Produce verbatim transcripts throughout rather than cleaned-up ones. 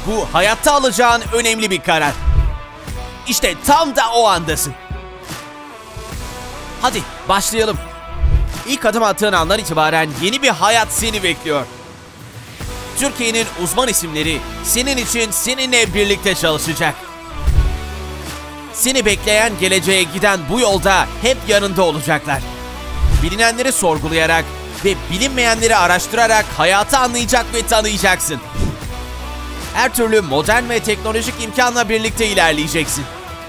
Bu hayatta alacağın önemli bir karar. İşte tam da o andasın. Hadi başlayalım. İlk adım attığın andan itibaren yeni bir hayat seni bekliyor. Türkiye'nin uzman isimleri senin için seninle birlikte çalışacak. Seni bekleyen geleceğe giden bu yolda hep yanında olacaklar. Bilinenleri sorgulayarak ve bilinmeyenleri araştırarak hayatı anlayacak ve tanıyacaksın. Her türlü modern ve teknolojik imkanla birlikte ilerleyeceksin.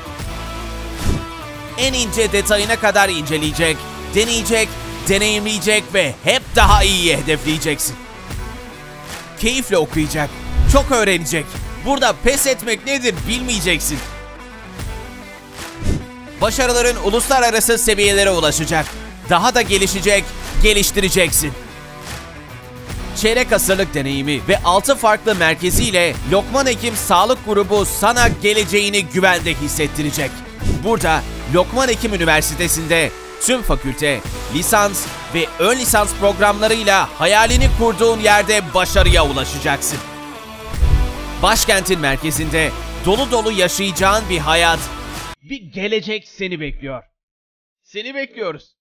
En ince detayına kadar inceleyecek, deneyecek, deneyimleyecek ve hep daha iyiye hedefleyeceksin. Keyifle okuyacak, çok öğrenecek. Burada pes etmek nedir bilmeyeceksin. Başarıların uluslararası seviyelere ulaşacak. Daha da gelişecek, geliştireceksin. Çeyrek asırlık deneyimi ve altı farklı merkeziyle Lokman Hekim Sağlık Grubu sana geleceğini güvende hissettirecek. Burada Lokman Hekim Üniversitesi'nde tüm fakülte, lisans ve ön lisans programlarıyla hayalini kurduğun yerde başarıya ulaşacaksın. Başkentin merkezinde dolu dolu yaşayacağın bir hayat, bir gelecek seni bekliyor. Seni bekliyoruz.